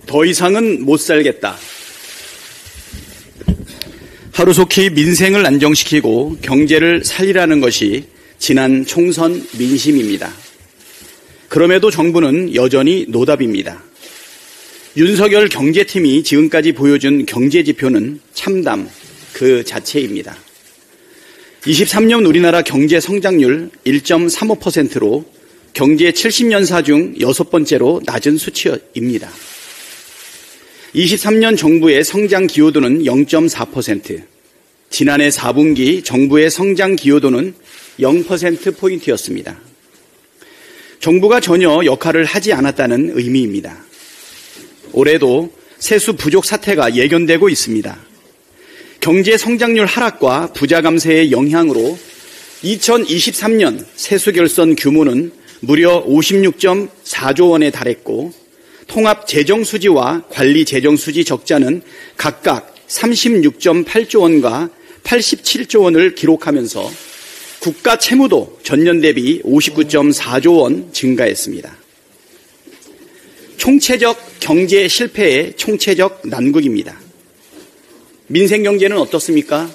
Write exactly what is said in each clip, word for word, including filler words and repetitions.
더 이상은 못 살겠다. 하루속히 민생을 안정시키고 경제를 살리라는 것이 지난 총선 민심입니다. 그럼에도 정부는 여전히 노답입니다. 윤석열 경제팀이 지금까지 보여준 경제지표는 참담 그 자체입니다. 이십삼 년 우리나라 경제 성장률 일 점 삼오 퍼센트로 경제 칠십 년사 중 여섯 번째로 낮은 수치입니다. 이십삼 년 정부의 성장 기여도는 영 점 사 퍼센트, 지난해 사 분기 정부의 성장 기여도는 영 퍼센트포인트였습니다. 정부가 전혀 역할을 하지 않았다는 의미입니다. 올해도 세수 부족 사태가 예견되고 있습니다. 경제 성장률 하락과 부자 감세의 영향으로 이천이십삼 년 세수 결손 규모는 무려 오십육 점 사조 원에 달했고 통합 재정 수지와 관리 재정 수지 적자는 각각 삼십육 점 팔조 원과 팔십칠조 원을 기록하면서 국가 채무도 전년 대비 오십구 점 사조 원 증가했습니다. 총체적 경제 실패의 총체적 난국입니다. 민생 경제는 어떻습니까?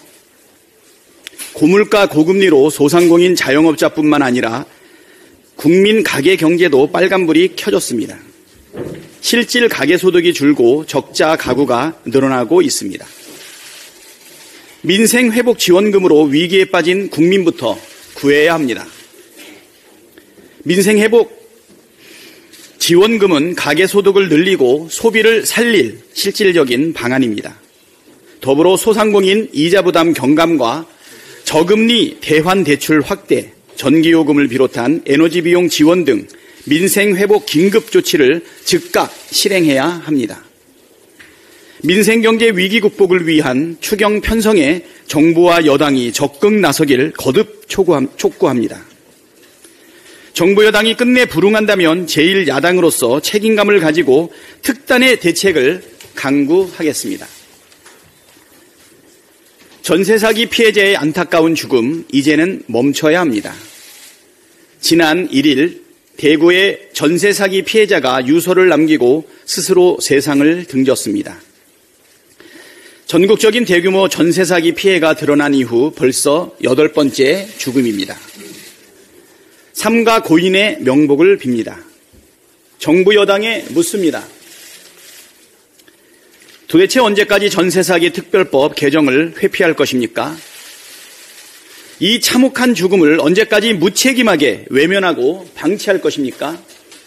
고물가 고금리로 소상공인 자영업자뿐만 아니라 국민 가계 경제도 빨간불이 켜졌습니다. 실질 가계소득이 줄고 적자 가구가 늘어나고 있습니다. 민생회복지원금으로 위기에 빠진 국민부터 구해야 합니다. 민생회복 지원금은 가계소득을 늘리고 소비를 살릴 실질적인 방안입니다. 더불어 소상공인 이자부담 경감과 저금리 대환대출 확대, 전기요금을 비롯한 에너지비용 지원 등 민생회복 긴급조치를 즉각 실행해야 합니다. 민생경제 위기 극복을 위한 추경 편성에 정부와 여당이 적극 나서길 거듭 촉구합니다. 정부 여당이 끝내 불응한다면 제일 야당으로서 책임감을 가지고 특단의 대책을 강구하겠습니다. 전세 사기 피해자의 안타까운 죽음, 이제는 멈춰야 합니다. 지난 일 일 대구의 전세 사기 피해자가 유서를 남기고 스스로 세상을 등졌습니다. 전국적인 대규모 전세 사기 피해가 드러난 이후 벌써 여덟 번째 죽음입니다. 삼가 고인의 명복을 빕니다. 정부 여당에 묻습니다. 도대체 언제까지 전세 사기 특별법 개정을 회피할 것입니까? 이 참혹한 죽음을 언제까지 무책임하게 외면하고 방치할 것입니까?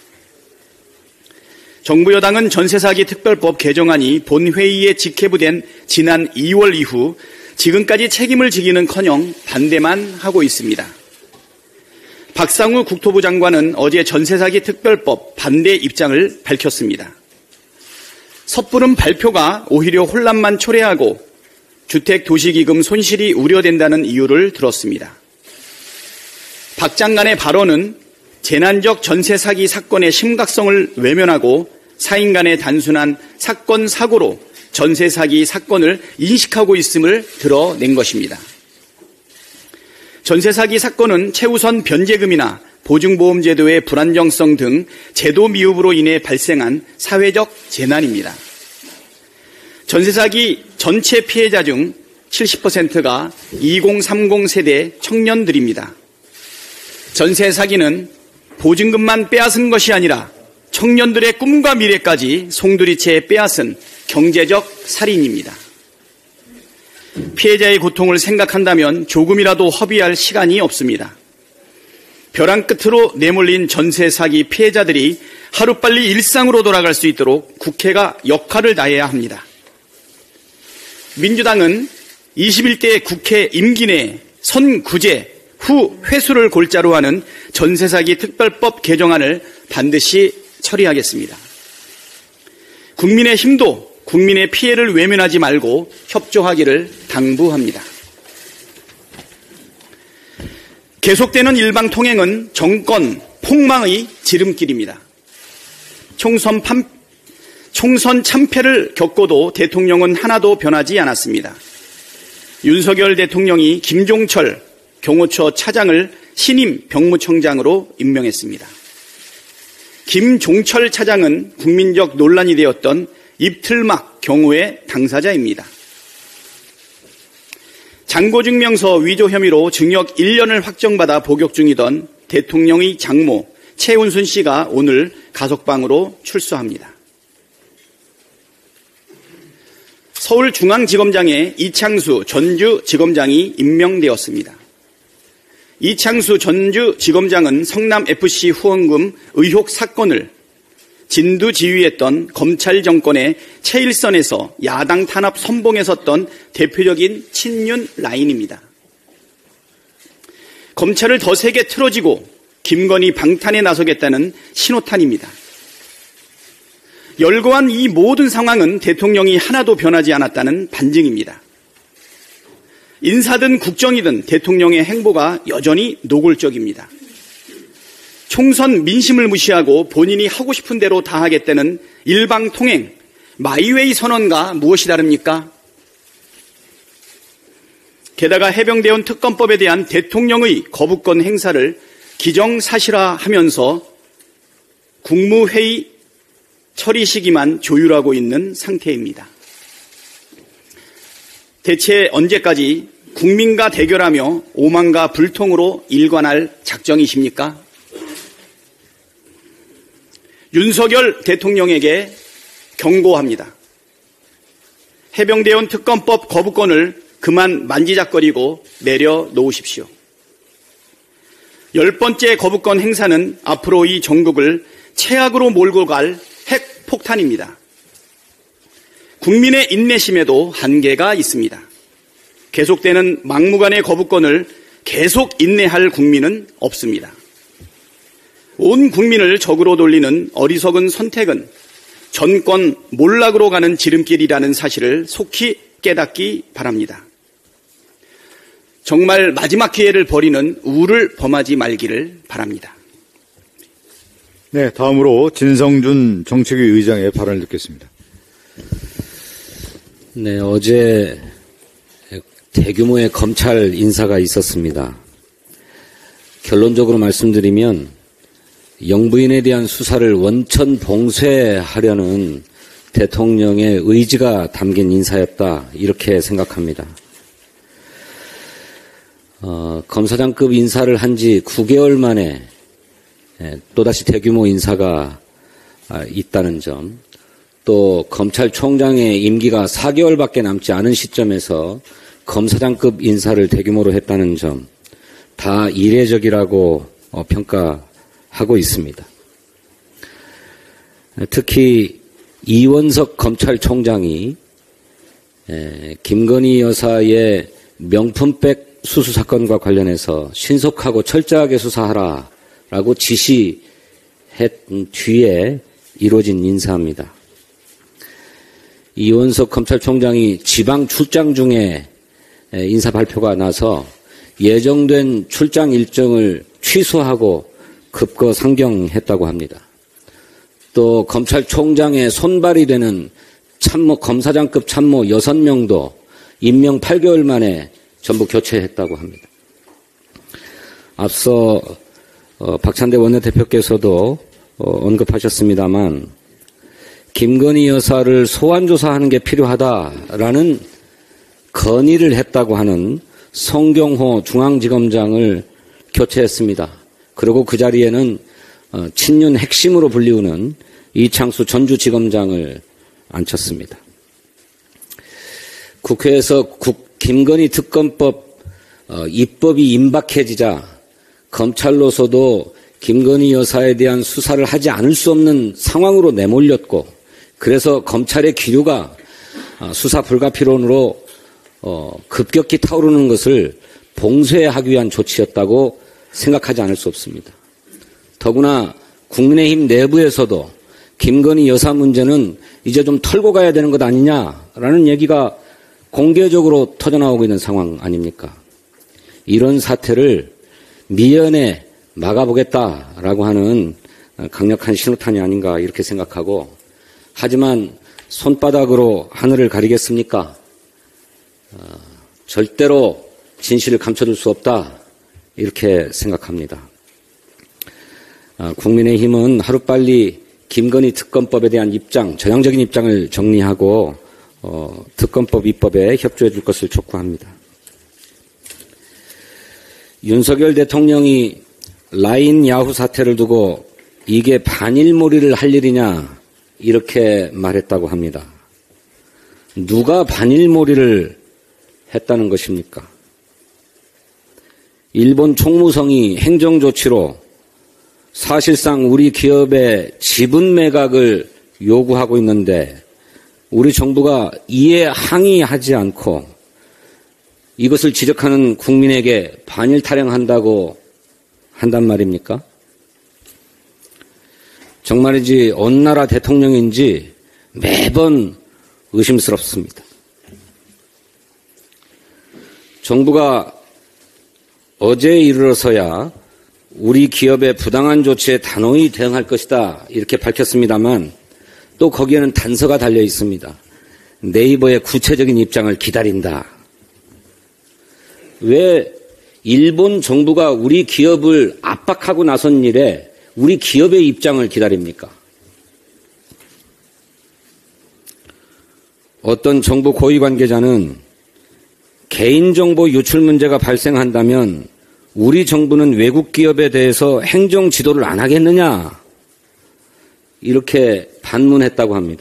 정부 여당은 전세 사기 특별법 개정안이 본회의에 직회부된 지난 이월 이후 지금까지 책임을 지기는커녕 반대만 하고 있습니다. 박상우 국토부 장관은 어제 전세 사기 특별법 반대 입장을 밝혔습니다. 섣부른 발표가 오히려 혼란만 초래하고 주택도시기금 손실이 우려된다는 이유를 들었습니다. 박 장관의 발언은 재난적 전세 사기 사건의 심각성을 외면하고 사인 간의 단순한 사건 사고로 전세 사기 사건을 인식하고 있음을 드러낸 것입니다. 전세 사기 사건은 최우선 변제금이나 보증보험제도의 불안정성 등 제도 미흡으로 인해 발생한 사회적 재난입니다. 전세 사기 전체 피해자 중 칠십 퍼센트가 이공삼공 세대 청년들입니다. 전세 사기는 보증금만 빼앗은 것이 아니라 청년들의 꿈과 미래까지 송두리째 빼앗은 경제적 살인입니다. 피해자의 고통을 생각한다면 조금이라도 허비할 시간이 없습니다. 벼랑 끝으로 내몰린 전세 사기 피해자들이 하루빨리 일상으로 돌아갈 수 있도록 국회가 역할을 다해야 합니다. 민주당은 이십일 대 국회 임기 내 선구제 후 회수를 골자로 하는 전세 사기 특별법 개정안을 반드시 처리하겠습니다. 국민의힘도 국민의 피해를 외면하지 말고 협조하기를 당부합니다. 계속되는 일방통행은 정권 폭망의 지름길입니다. 총선, 판, 총선 참패를 겪고도 대통령은 하나도 변하지 않았습니다. 윤석열 대통령이 김종철 경호처 차장을 신임 병무청장으로 임명했습니다. 김종철 차장은 국민적 논란이 되었던 입틀막 경우의 당사자입니다. 장고증명서 위조 혐의로 징역 일 년을 확정받아 복역 중이던 대통령의 장모 최은순 씨가 오늘 가석방으로 출소합니다. 서울중앙지검장에 이창수 전주지검장이 임명되었습니다. 이창수 전주지검장은 성남에프씨 후원금 의혹 사건을 진두지휘했던 검찰 정권의 최일선에서 야당 탄압 선봉에 섰던 대표적인 친윤 라인입니다. 검찰을 더 세게 틀어지고 김건희 방탄에 나서겠다는 신호탄입니다. 열거한 이 모든 상황은 대통령이 하나도 변하지 않았다는 반증입니다. 인사든 국정이든 대통령의 행보가 여전히 노골적입니다. 총선 민심을 무시하고 본인이 하고 싶은 대로 다 하겠다는 일방통행, 마이웨이 선언과 무엇이 다릅니까? 게다가 해병대원 특검법에 대한 대통령의 거부권 행사를 기정사실화하면서 국무회의 처리 시기만 조율하고 있는 상태입니다. 대체 언제까지 국민과 대결하며 오만과 불통으로 일관할 작정이십니까? 윤석열 대통령에게 경고합니다. 해병대원 특검법 거부권을 그만 만지작거리고 내려놓으십시오. 열 번째 거부권 행사는 앞으로 이 전국을 최악으로 몰고 갈 핵폭탄입니다. 국민의 인내심에도 한계가 있습니다. 계속되는 막무가내 거부권을 계속 인내할 국민은 없습니다. 온 국민을 적으로 돌리는 어리석은 선택은 정권 몰락으로 가는 지름길이라는 사실을 속히 깨닫기 바랍니다. 정말 마지막 기회를 버리는 우를 범하지 말기를 바랍니다. 네, 다음으로 진성준 정책위 의장의 발언을 듣겠습니다. 네, 어제 대규모의 검찰 인사가 있었습니다. 결론적으로 말씀드리면 영부인에 대한 수사를 원천 봉쇄하려는 대통령의 의지가 담긴 인사였다, 이렇게 생각합니다. 어, 검사장급 인사를 한 지 구 개월 만에 또다시 대규모 인사가 있다는 점, 또 검찰총장의 임기가 사 개월밖에 남지 않은 시점에서 검사장급 인사를 대규모로 했다는 점, 다 이례적이라고 평가하고 있습니다. 특히 이원석 검찰총장이 김건희 여사의 명품백 수수 사건과 관련해서 신속하고 철저하게 수사하라라고 지시했 뒤에 이루어진 인사입니다. 이원석 검찰총장이 지방 출장 중에 인사 발표가 나서 예정된 출장 일정을 취소하고 급거 상경했다고 합니다. 또 검찰총장의 손발이 되는 참모, 검사장급 참모 여섯 명도 임명 팔 개월 만에 전부 교체했다고 합니다. 앞서 어, 박찬대 원내대표께서도 어, 언급하셨습니다만 김건희 여사를 소환조사하는 게 필요하다라는 건의를 했다고 하는 성경호 중앙지검장을 교체했습니다. 그리고 그 자리에는 어, 친윤 핵심으로 불리우는 이창수 전주지검장을 앉혔습니다. 국회에서 국, 김건희 특검법 어, 입법이 임박해지자 검찰로서도 김건희 여사에 대한 수사를 하지 않을 수 없는 상황으로 내몰렸고, 그래서 검찰의 기류가 어, 수사 불가피론으로 어, 급격히 타오르는 것을 봉쇄하기 위한 조치였다고 생각하지 않을 수 없습니다. 더구나 국민의힘 내부에서도 김건희 여사 문제는 이제 좀 털고 가야 되는 것 아니냐라는 얘기가 공개적으로 터져나오고 있는 상황 아닙니까? 이런 사태를 미연에 막아보겠다라고 하는 강력한 신호탄이 아닌가 이렇게 생각하고, 하지만 손바닥으로 하늘을 가리겠습니까? 어, 절대로 진실을 감춰둘 수 없다 이렇게 생각합니다. 어, 국민의힘은 하루빨리 김건희 특검법에 대한 입장, 전향적인 입장을 정리하고 어, 특검법 입법에 협조해 줄 것을 촉구합니다. 윤석열 대통령이 라인 야후 사태를 두고 이게 반일몰이를 할 일이냐 이렇게 말했다고 합니다. 누가 반일몰이를 했다는 것입니까? 일본 총무성이 행정조치로 사실상 우리 기업의 지분 매각을 요구하고 있는데 우리 정부가 이에 항의하지 않고 이것을 지적하는 국민에게 반일 타령한다고 한단 말입니까? 정말이지 어느 나라 대통령인지 매번 의심스럽습니다. 정부가 어제에 이르러서야 우리 기업의 부당한 조치에 단호히 대응할 것이다 이렇게 밝혔습니다만 또 거기에는 단서가 달려 있습니다. 네이버의 구체적인 입장을 기다린다. 왜 일본 정부가 우리 기업을 압박하고 나선 일에 우리 기업의 입장을 기다립니까? 어떤 정부 고위 관계자는 개인정보 유출 문제가 발생한다면 우리 정부는 외국 기업에 대해서 행정 지도를 안 하겠느냐 이렇게 반문했다고 합니다.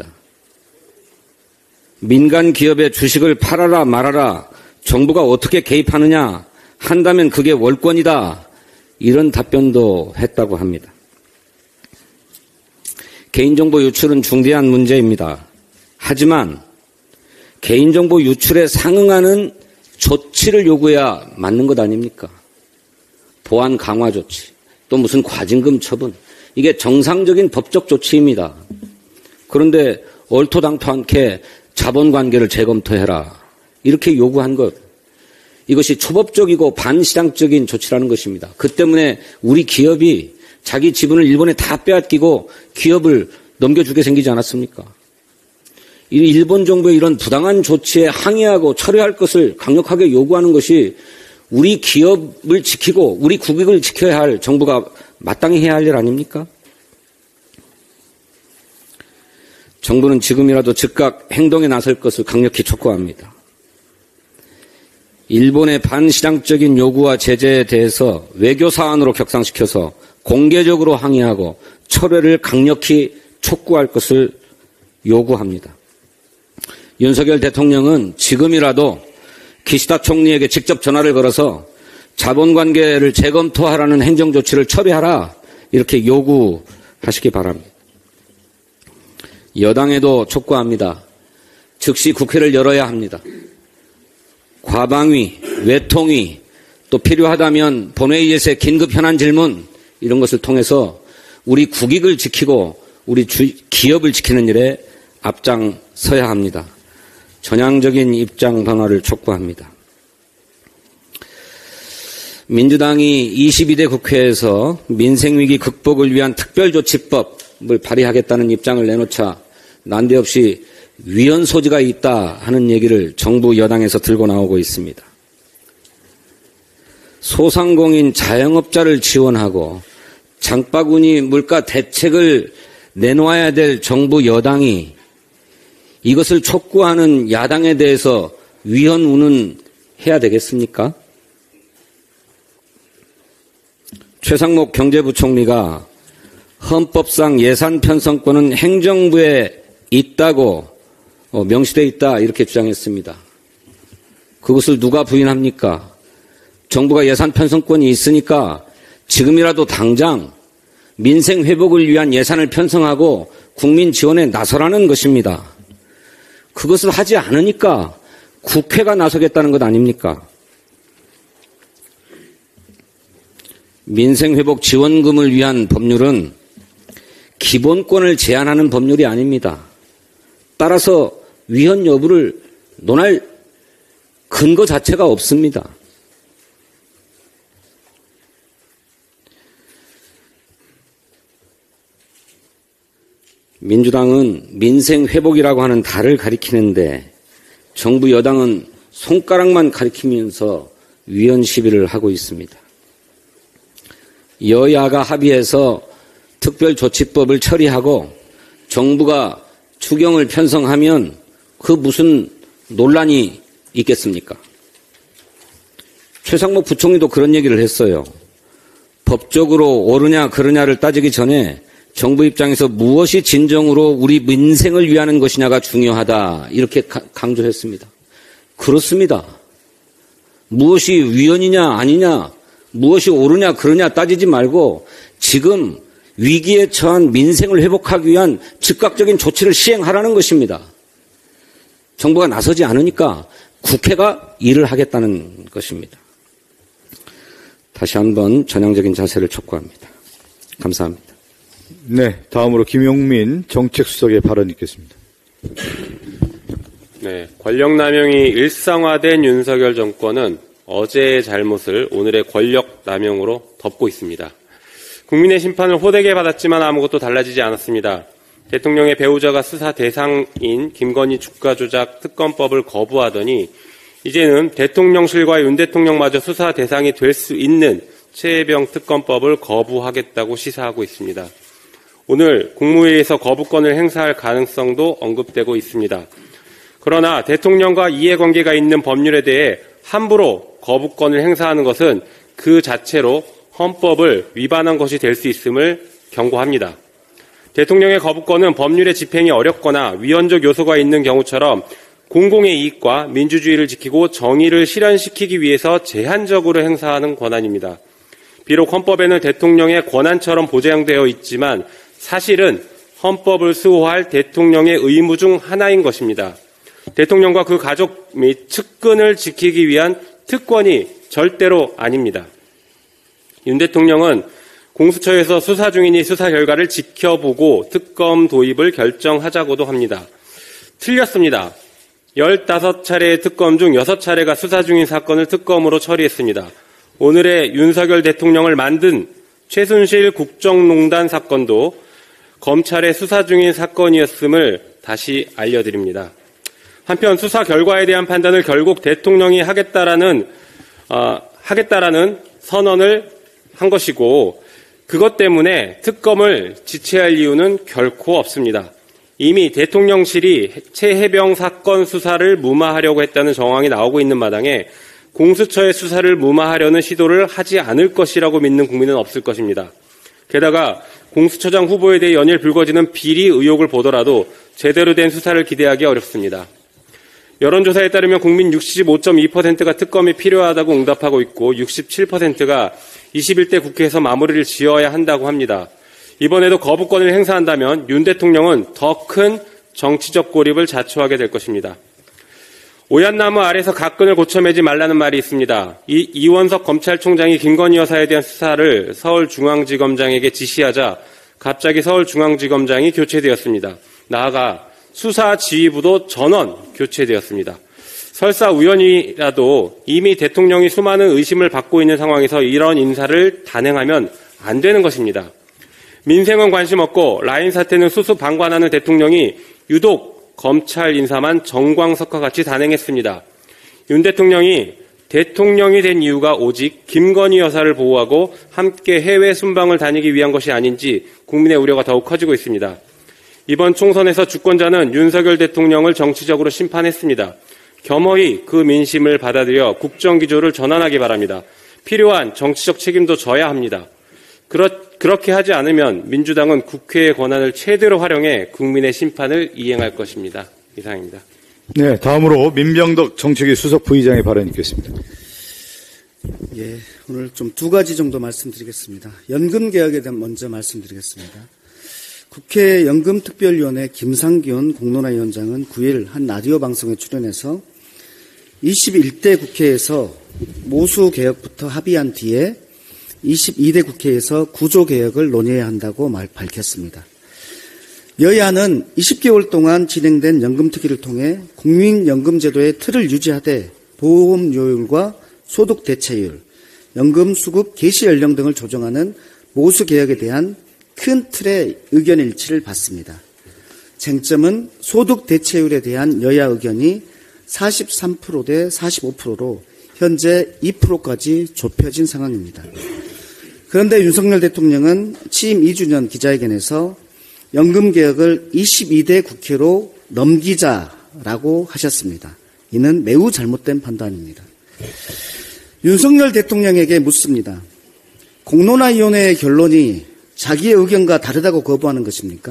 민간 기업의 주식을 팔아라 말아라 정부가 어떻게 개입하느냐 한다면 그게 월권이다 이런 답변도 했다고 합니다. 개인정보 유출은 중대한 문제입니다. 하지만 개인정보 유출에 상응하는 조치를 요구해야 맞는 것 아닙니까? 보안 강화 조치, 또 무슨 과징금 처분, 이게 정상적인 법적 조치입니다. 그런데 얼토당토 않게 자본관계를 재검토해라 이렇게 요구한 것, 이것이 초법적이고 반시장적인 조치라는 것입니다. 그 때문에 우리 기업이 자기 지분을 일본에 다 빼앗기고 기업을 넘겨주게 생기지 않았습니까? 이 일본 정부의 이런 부당한 조치에 항의하고 철회할 것을 강력하게 요구하는 것이 우리 기업을 지키고 우리 국익을 지켜야 할 정부가 마땅히 해야 할 일 아닙니까? 정부는 지금이라도 즉각 행동에 나설 것을 강력히 촉구합니다. 일본의 반시장적인 요구와 제재에 대해서 외교 사안으로 격상시켜서 공개적으로 항의하고 철회를 강력히 촉구할 것을 요구합니다. 윤석열 대통령은 지금이라도 기시다 총리에게 직접 전화를 걸어서 자본관계를 재검토하라는 행정조치를 처리하라 이렇게 요구하시기 바랍니다. 여당에도 촉구합니다. 즉시 국회를 열어야 합니다. 과방위, 외통위, 또 필요하다면 본회의에서의 긴급 현안 질문 이런 것을 통해서 우리 국익을 지키고 우리 주, 기업을 지키는 일에 앞장서야 합니다. 전향적인 입장 변화를 촉구합니다. 민주당이 이십이 대 국회에서 민생위기 극복을 위한 특별조치법을 발의하겠다는 입장을 내놓자 난데없이 위헌 소지가 있다 하는 얘기를 정부 여당에서 들고 나오고 있습니다. 소상공인 자영업자를 지원하고 장바구니 물가 대책을 내놓아야 될 정부 여당이 이것을 촉구하는 야당에 대해서 위헌 운운해야 되겠습니까? 최상목 경제부총리가 헌법상 예산 편성권은 행정부에 있다고 명시되어 있다 이렇게 주장했습니다. 그것을 누가 부인합니까? 정부가 예산 편성권이 있으니까 지금이라도 당장 민생 회복을 위한 예산을 편성하고 국민 지원에 나서라는 것입니다. 그것을 하지 않으니까 국회가 나서겠다는 것 아닙니까? 민생회복 지원금을 위한 법률은 기본권을 제한하는 법률이 아닙니다. 따라서 위헌 여부를 논할 근거 자체가 없습니다. 민주당은 민생회복이라고 하는 달을 가리키는데 정부 여당은 손가락만 가리키면서 위헌 시비를 하고 있습니다. 여야가 합의해서 특별조치법을 처리하고 정부가 추경을 편성하면 그 무슨 논란이 있겠습니까? 최상목 부총리도 그런 얘기를 했어요. 법적으로 옳으냐 그르냐를 따지기 전에 정부 입장에서 무엇이 진정으로 우리 민생을 위하는 것이냐가 중요하다. 이렇게 강조했습니다. 그렇습니다. 무엇이 위헌이냐 아니냐, 무엇이 옳으냐 그르냐 따지지 말고 지금 위기에 처한 민생을 회복하기 위한 즉각적인 조치를 시행하라는 것입니다. 정부가 나서지 않으니까 국회가 일을 하겠다는 것입니다. 다시 한번 전향적인 자세를 촉구합니다. 감사합니다. 네, 다음으로 김용민 정책수석의 발언 있겠습니다. 네, 권력남용이 일상화된 윤석열 정권은 어제의 잘못을 오늘의 권력남용으로 덮고 있습니다. 국민의 심판을 호되게 받았지만 아무것도 달라지지 않았습니다. 대통령의 배우자가 수사 대상인 김건희 주가조작 특검법을 거부하더니 이제는 대통령실과 윤 대통령마저 수사 대상이 될 수 있는 최혜병 특검법을 거부하겠다고 시사하고 있습니다. 오늘 국무회의에서 거부권을 행사할 가능성도 언급되고 있습니다. 그러나 대통령과 이해관계가 있는 법률에 대해 함부로 거부권을 행사하는 것은 그 자체로 헌법을 위반한 것이 될 수 있음을 경고합니다. 대통령의 거부권은 법률의 집행이 어렵거나 위헌적 요소가 있는 경우처럼 공공의 이익과 민주주의를 지키고 정의를 실현시키기 위해서 제한적으로 행사하는 권한입니다. 비록 헌법에는 대통령의 권한처럼 보장되어 있지만 사실은 헌법을 수호할 대통령의 의무 중 하나인 것입니다. 대통령과 그 가족 및 측근을 지키기 위한 특권이 절대로 아닙니다. 윤 대통령은 공수처에서 수사 중이니 수사 결과를 지켜보고 특검 도입을 결정하자고도 합니다. 틀렸습니다. 열다섯 차례의 특검 중 여섯 차례가 수사 중인 사건을 특검으로 처리했습니다. 오늘의 윤석열 대통령을 만든 최순실 국정농단 사건도 검찰의 수사 중인 사건이었음을 다시 알려드립니다. 한편 수사 결과에 대한 판단을 결국 대통령이 하겠다라는 어, 하겠다라는 선언을 한 것이고 그것 때문에 특검을 지체할 이유는 결코 없습니다. 이미 대통령실이 최혜병 사건 수사를 무마하려고 했다는 정황이 나오고 있는 마당에 공수처의 수사를 무마하려는 시도를 하지 않을 것이라고 믿는 국민은 없을 것입니다. 게다가 공수처장 후보에 대해 연일 불거지는 비리 의혹을 보더라도 제대로 된 수사를 기대하기 어렵습니다. 여론조사에 따르면 국민 육십오 점 이 퍼센트가 특검이 필요하다고 응답하고 있고 육십칠 퍼센트가 이십일 대 국회에서 마무리를 지어야 한다고 합니다. 이번에도 거부권을 행사한다면 윤 대통령은 더 큰 정치적 고립을 자초하게 될 것입니다. 오얏나무 아래서 각근을 고쳐매지 말라는 말이 있습니다. 이 이원석 검찰총장이 김건희 여사에 대한 수사를 서울중앙지검장에게 지시하자 갑자기 서울중앙지검장이 교체되었습니다. 나아가 수사지휘부도 전원 교체되었습니다. 설사 우연이라도 이미 대통령이 수많은 의심을 받고 있는 상황에서 이런 인사를 단행하면 안 되는 것입니다. 민생은 관심 없고 라인 사태는 수수방관하는 대통령이 유독 검찰 인사만 정광석과 같이 단행했습니다. 윤 대통령이 대통령이 된 이유가 오직 김건희 여사를 보호하고 함께 해외 순방을 다니기 위한 것이 아닌지 국민의 우려가 더욱 커지고 있습니다. 이번 총선에서 주권자는 윤석열 대통령을 정치적으로 심판했습니다. 겸허히 그 민심을 받아들여 국정기조를 전환하기 바랍니다. 필요한 정치적 책임도 져야 합니다. 그렇, 그렇게 하지 않으면 민주당은 국회의 권한을 최대로 활용해 국민의 심판을 이행할 것입니다. 이상입니다. 네, 다음으로 민병덕 정책위 수석 부의장의 발언 있겠습니다. 예, 오늘 좀 두 가지 정도 말씀드리겠습니다. 연금 개혁에 대한 먼저 말씀드리겠습니다. 국회 연금특별위원회 김상기원 공론화위원장은 구 일 한 라디오 방송에 출연해서 이십일 대 국회에서 모수개혁부터 합의한 뒤에 이십이 대 국회에서 구조개혁을 논의해야 한다고 말 밝혔습니다. 여야는 이십 개월 동안 진행된 연금특위를 통해 국민연금제도의 틀을 유지하되 보험료율과 소득대체율, 연금수급 개시연령 등을 조정하는 모수개혁에 대한 큰 틀의 의견 일치를 받습니다. 쟁점은 소득대체율에 대한 여야 의견이 사십삼 퍼센트 대 사십오 퍼센트로 현재 이 퍼센트까지 좁혀진 상황입니다. 그런데 윤석열 대통령은 취임 이 주년 기자회견에서 연금개혁을 이십이 대 국회로 넘기자라고 하셨습니다. 이는 매우 잘못된 판단입니다. 윤석열 대통령에게 묻습니다. 공론화위원회의 결론이 자기의 의견과 다르다고 거부하는 것입니까?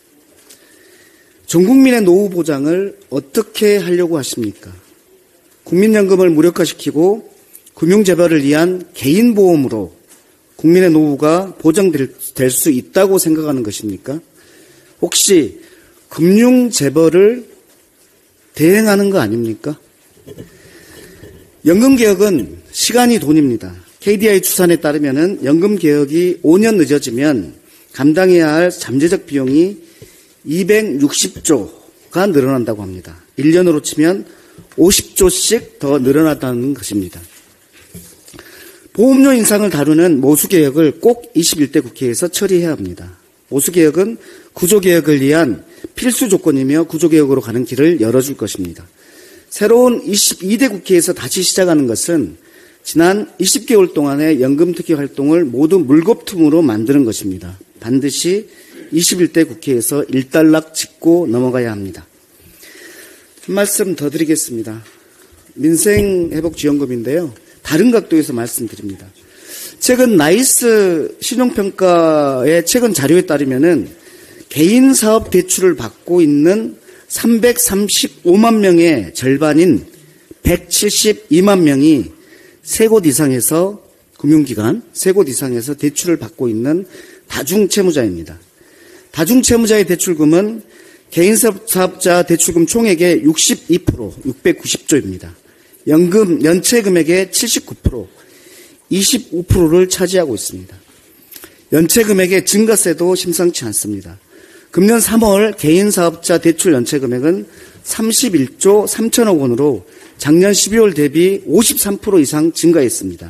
전 국민의 노후 보장을 어떻게 하려고 하십니까? 국민연금을 무력화시키고 금융재벌을 위한 개인보험으로 국민의 노후가 보장될 수 있다고 생각하는 것입니까? 혹시 금융재벌을 대행하는 거 아닙니까? 연금개혁은 시간이 돈입니다. 케이디아이 추산에 따르면 연금개혁이 오 년 늦어지면 감당해야 할 잠재적 비용이 이백육십 조가 늘어난다고 합니다. 일 년으로 치면 오십 조씩 더 늘어났다는 것입니다. 보험료 인상을 다루는 모수개혁을 꼭 이십일 대 국회에서 처리해야 합니다. 모수개혁은 구조개혁을 위한 필수 조건이며 구조개혁으로 가는 길을 열어줄 것입니다. 새로운 이십이 대 국회에서 다시 시작하는 것은 지난 이십 개월 동안의 연금특위 활동을 모두 물거품으로 만드는 것입니다. 반드시 이십일 대 국회에서 일단락 짚고 넘어가야 합니다. 한 말씀 더 드리겠습니다. 민생회복지원금인데요. 다른 각도에서 말씀드립니다. 최근 나이스 신용평가의 최근 자료에 따르면은 개인 사업 대출을 받고 있는 삼백삼십오만 명의 절반인 백칠십이만 명이 세 곳 이상에서 금융기관, 세 곳 이상에서 대출을 받고 있는 다중채무자입니다. 다중채무자의 대출금은 개인사업자 대출금 총액의 육십이 퍼센트, 육백구십 조입니다. 연금, 연체 금액의 칠십구 퍼센트, 이십오 퍼센트를 차지하고 있습니다. 연체 금액의 증가세도 심상치 않습니다. 금년 삼월 개인사업자 대출 연체 금액은 삼십일 조 삼천억 원으로 작년 십이월 대비 오십삼 퍼센트 이상 증가했습니다.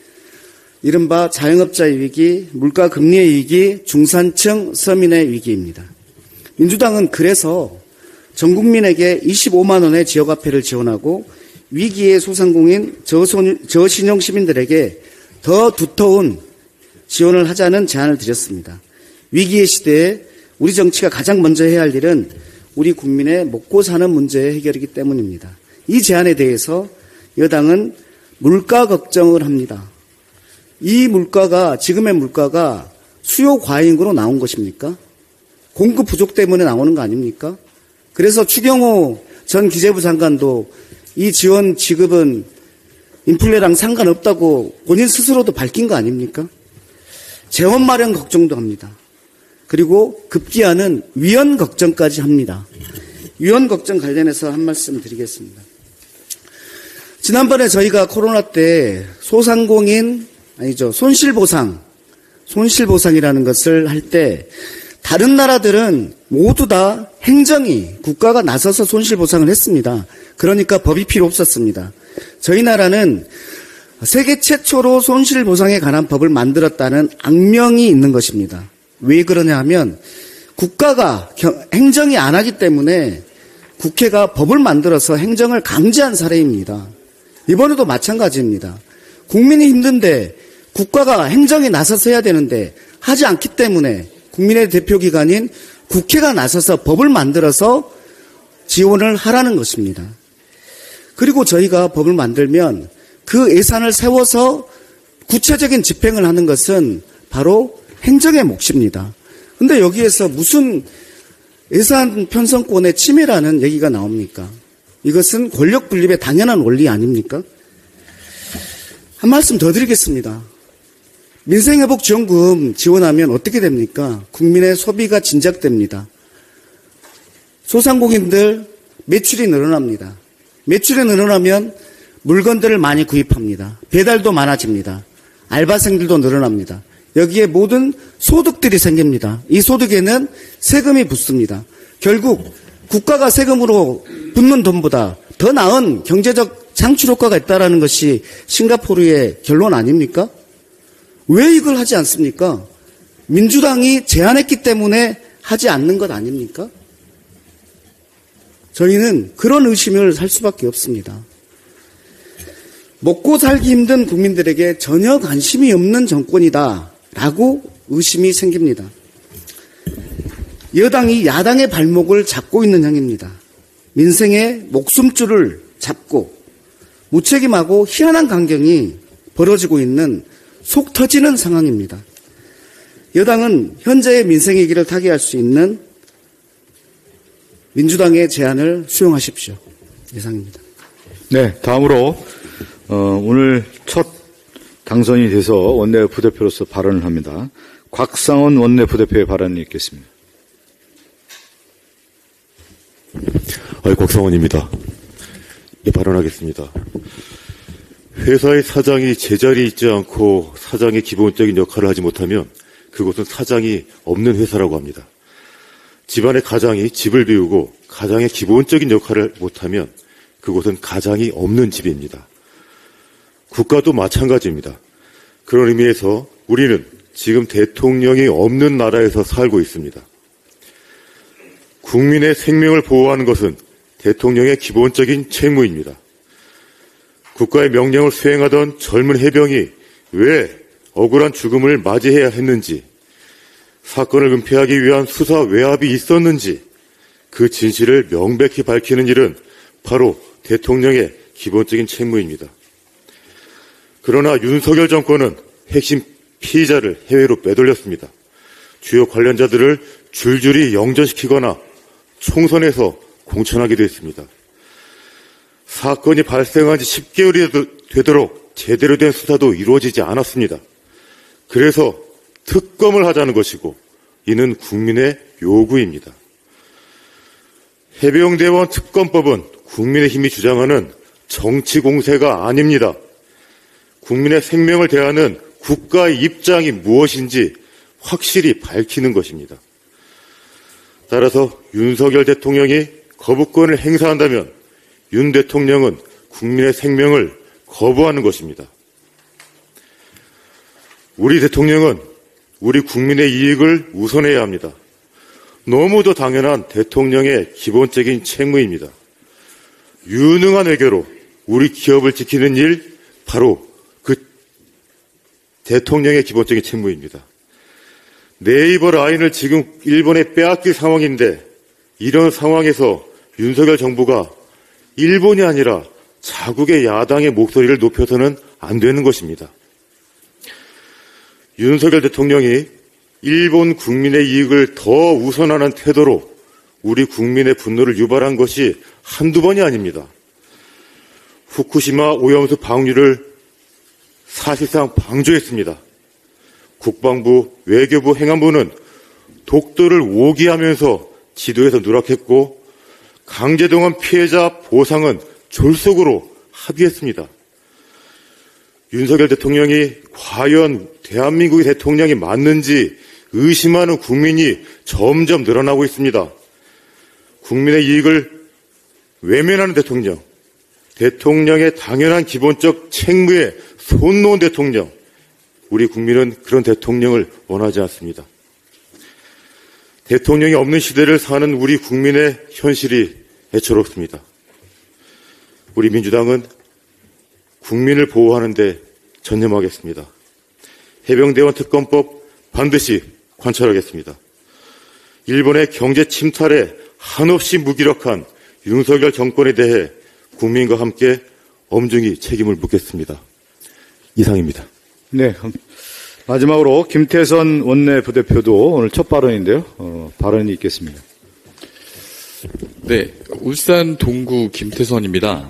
이른바 자영업자의 위기, 물가 금리의 위기, 중산층 서민의 위기입니다. 민주당은 그래서 전 국민에게 이십오만 원의 지역화폐를 지원하고 위기의 소상공인, 저손, 저신용 시민들에게 더 두터운 지원을 하자는 제안을 드렸습니다. 위기의 시대에 우리 정치가 가장 먼저 해야 할 일은 우리 국민의 먹고 사는 문제의 해결이기 때문입니다. 이 제안에 대해서 여당은 물가 걱정을 합니다. 이 물가가, 지금의 물가가 수요 과잉으로 나온 것입니까? 공급 부족 때문에 나오는 거 아닙니까? 그래서 추경호 전 기재부 장관도 이 지원 지급은 인플레랑 상관없다고 본인 스스로도 밝힌 거 아닙니까? 재원 마련 걱정도 합니다. 그리고 급기야는 위헌 걱정까지 합니다. 위헌 걱정 관련해서 한 말씀 드리겠습니다. 지난번에 저희가 코로나 때 소상공인, 아니죠, 손실보상, 손실보상이라는 것을 할 때 다른 나라들은 모두 다 행정이, 국가가 나서서 손실보상을 했습니다. 그러니까 법이 필요 없었습니다. 저희 나라는 세계 최초로 손실보상에 관한 법을 만들었다는 악명이 있는 것입니다. 왜 그러냐 하면 국가가 행정이 안 하기 때문에 국회가 법을 만들어서 행정을 강제한 사례입니다. 이번에도 마찬가지입니다. 국민이 힘든데 국가가 행정이 나서서 해야 되는데 하지 않기 때문에 국민의 대표기관인 국회가 나서서 법을 만들어서 지원을 하라는 것입니다. 그리고 저희가 법을 만들면 그 예산을 세워서 구체적인 집행을 하는 것은 바로 행정의 몫입니다. 그런데 여기에서 무슨 예산 편성권의 침해라는 얘기가 나옵니까? 이것은 권력 분립의 당연한 원리 아닙니까? 한 말씀 더 드리겠습니다. 민생회복지원금 지원하면 어떻게 됩니까? 국민의 소비가 진작됩니다. 소상공인들 매출이 늘어납니다. 매출이 늘어나면 물건들을 많이 구입합니다. 배달도 많아집니다. 알바생들도 늘어납니다. 여기에 모든 소득들이 생깁니다. 이 소득에는 세금이 붙습니다. 결국 국가가 세금으로 붙는 돈보다 더 나은 경제적 창출 효과가 있다는 것이 싱가포르의 결론 아닙니까? 왜 이걸 하지 않습니까? 민주당이 제안했기 때문에 하지 않는 것 아닙니까? 저희는 그런 의심을 할 수밖에 없습니다. 먹고 살기 힘든 국민들에게 전혀 관심이 없는 정권이다라고 의심이 생깁니다. 여당이 야당의 발목을 잡고 있는 형입니다. 민생의 목숨줄을 잡고 무책임하고 희한한 강경이 벌어지고 있는 속 터지는 상황입니다. 여당은 현재의 민생의 길을 타개할 수 있는 민주당의 제안을 수용하십시오. 이상입니다. 네, 다음으로 어, 오늘 첫 당선이 돼서 원내 부대표로서 발언을 합니다. 곽상원 원내 부대표의 발언이 있겠습니다. 아, 곽상원입니다. 예, 발언하겠습니다. 회사의 사장이 제자리에 있지 않고 사장의 기본적인 역할을 하지 못하면 그것은 사장이 없는 회사라고 합니다. 집안의 가장이 집을 비우고 가장의 기본적인 역할을 못하면 그것은 가장이 없는 집입니다. 국가도 마찬가지입니다. 그런 의미에서 우리는 지금 대통령이 없는 나라에서 살고 있습니다. 국민의 생명을 보호하는 것은 대통령의 기본적인 책무입니다. 국가의 명령을 수행하던 젊은 해병이 왜 억울한 죽음을 맞이해야 했는지, 사건을 은폐하기 위한 수사 외압이 있었는지 그 진실을 명백히 밝히는 일은 바로 대통령의 기본적인 책무입니다. 그러나 윤석열 정권은 핵심 피의자를 해외로 빼돌렸습니다. 주요 관련자들을 줄줄이 영전시키거나 총선에서 공천하기도 했습니다. 사건이 발생한 지 십 개월이 되도록 제대로 된 수사도 이루어지지 않았습니다. 그래서 특검을 하자는 것이고 이는 국민의 요구입니다. 해병대원 특검법은 국민의힘이 주장하는 정치 공세가 아닙니다. 국민의 생명을 대하는 국가의 입장이 무엇인지 확실히 밝히는 것입니다. 따라서 윤석열 대통령이 거부권을 행사한다면 윤 대통령은 국민의 생명을 거부하는 것입니다. 우리 대통령은 우리 국민의 이익을 우선해야 합니다. 너무도 당연한 대통령의 기본적인 책무입니다. 유능한 외교로 우리 기업을 지키는 일, 바로 그 대통령의 기본적인 책무입니다. 네이버 라인을 지금 일본에 빼앗길 상황인데 이런 상황에서 윤석열 정부가 일본이 아니라 자국의 야당의 목소리를 높여서는 안 되는 것입니다. 윤석열 대통령이 일본 국민의 이익을 더 우선하는 태도로 우리 국민의 분노를 유발한 것이 한두 번이 아닙니다. 후쿠시마 오염수 방류를 사실상 방조했습니다. 국방부, 외교부, 행안부는 독도를 오기하면서 지도에서 누락했고 강제동원 피해자 보상은 졸속으로 합의했습니다. 윤석열 대통령이 과연 대한민국의 대통령이 맞는지 의심하는 국민이 점점 늘어나고 있습니다. 국민의 이익을 외면하는 대통령, 대통령의 당연한 기본적 책무에 손 놓은 대통령, 우리 국민은 그런 대통령을 원하지 않습니다. 대통령이 없는 시대를 사는 우리 국민의 현실이 애처롭습니다. 우리 민주당은 국민을 보호하는 데 전념하겠습니다. 해병대원 특검법 반드시 관철하겠습니다. 일본의 경제 침탈에 한없이 무기력한 윤석열 정권에 대해 국민과 함께 엄중히 책임을 묻겠습니다. 이상입니다. 네, 마지막으로 김태선 원내 부대표도 오늘 첫 발언인데요. 어, 발언이 있겠습니다. 네, 울산 동구 김태선입니다.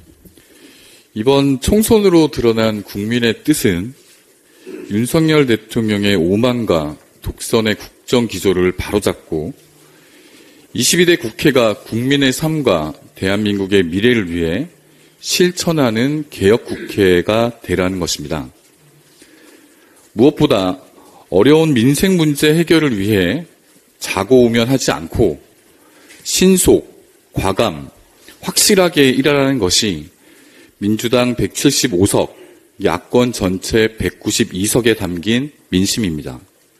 이번 총선으로 드러난 국민의 뜻은 윤석열 대통령의 오만과 독선의 국정 기조를 바로잡고 이십이 대 국회가 국민의 삶과 대한민국의 미래를 위해 실천하는 개혁 국회가 되라는 것입니다. 무엇보다 어려운 민생 문제 해결을 위해 자고우면하지 않고 신속, 과감, 확실하게 일하라는 것이 민주당 백칠십오 석, 야권 전체 백구십이 석에 담긴 민심입니다.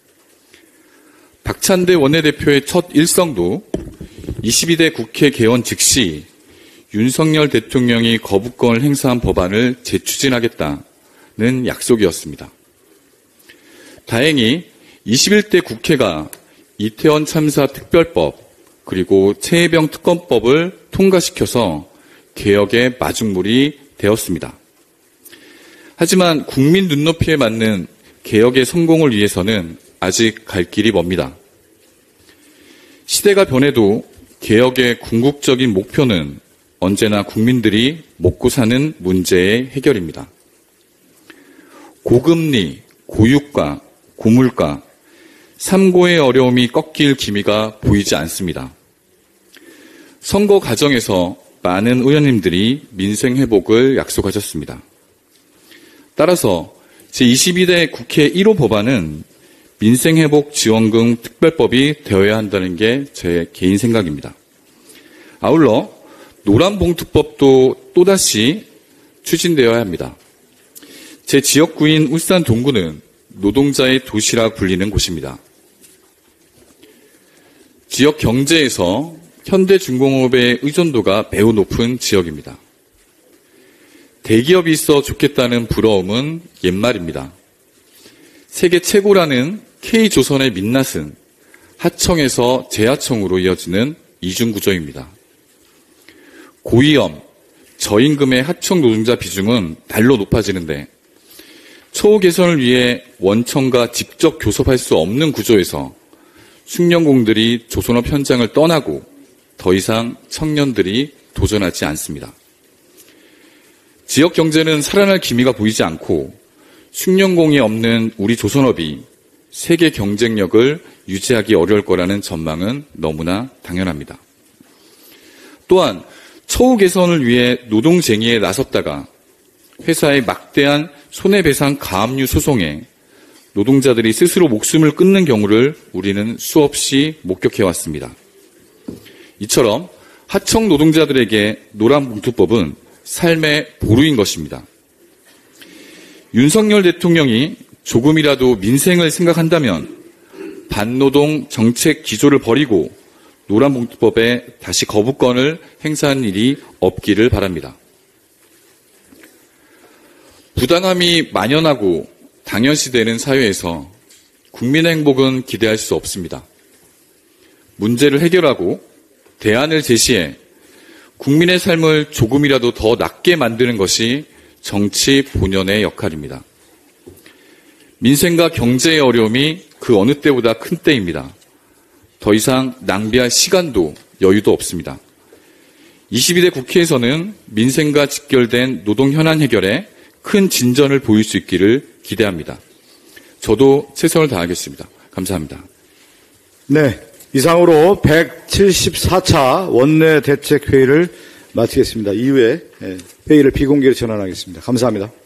박찬대 원내대표의 첫 일성도 이십이 대 국회 개원 즉시 윤석열 대통령이 거부권을 행사한 법안을 재추진하겠다는 약속이었습니다. 다행히 이십일 대 국회가 이태원 참사 특별법 그리고 최혜병 특검법을 통과시켜서 개혁의 마중물이 되었습니다. 하지만 국민 눈높이에 맞는 개혁의 성공을 위해서는 아직 갈 길이 멉니다. 시대가 변해도 개혁의 궁극적인 목표는 언제나 국민들이 먹고 사는 문제의 해결입니다. 고금리, 고유가, 고물가, 삼고의 어려움이 꺾일 기미가 보이지 않습니다. 선거 과정에서 많은 의원님들이 민생 회복을 약속하셨습니다. 따라서 제이십이 대 국회 일 호 법안은 민생회복지원금 특별법이 되어야 한다는 게 제 개인 생각입니다. 아울러 노란봉투법도 또다시 추진되어야 합니다. 제 지역구인 울산 동구는 노동자의 도시라 불리는 곳입니다. 지역 경제에서 현대중공업의 의존도가 매우 높은 지역입니다. 대기업이 있어 좋겠다는 부러움은 옛말입니다. 세계 최고라는 K조선의 민낯은 하청에서 재하청으로 이어지는 이중구조입니다. 고위험, 저임금의 하청 노동자 비중은 달로 높아지는데 처우 개선을 위해 원청과 직접 교섭할 수 없는 구조에서 숙련공들이 조선업 현장을 떠나고 더 이상 청년들이 도전하지 않습니다. 지역 경제는 살아날 기미가 보이지 않고 숙련공이 없는 우리 조선업이 세계 경쟁력을 유지하기 어려울 거라는 전망은 너무나 당연합니다. 또한 처우 개선을 위해 노동쟁의에 나섰다가 회사의 막대한 손해배상 가압류 소송에 노동자들이 스스로 목숨을 끊는 경우를 우리는 수없이 목격해왔습니다. 이처럼 하청 노동자들에게 노란봉투법은 삶의 보루인 것입니다. 윤석열 대통령이 조금이라도 민생을 생각한다면 반노동 정책 기조를 버리고 노란봉투법에 다시 거부권을 행사하는 일이 없기를 바랍니다. 부당함이 만연하고 당연시되는 사회에서 국민의 행복은 기대할 수 없습니다. 문제를 해결하고 대안을 제시해 국민의 삶을 조금이라도 더 낫게 만드는 것이 정치 본연의 역할입니다. 민생과 경제의 어려움이 그 어느 때보다 큰 때입니다. 더 이상 낭비할 시간도 여유도 없습니다. 이십이 대 국회에서는 민생과 직결된 노동 현안 해결에 큰 진전을 보일 수 있기를 기대합니다. 저도 최선을 다하겠습니다. 감사합니다. 네, 이상으로 백칠십사 차 원내대책회의를 마치겠습니다. 이후에 회의를 비공개로 전환하겠습니다. 감사합니다.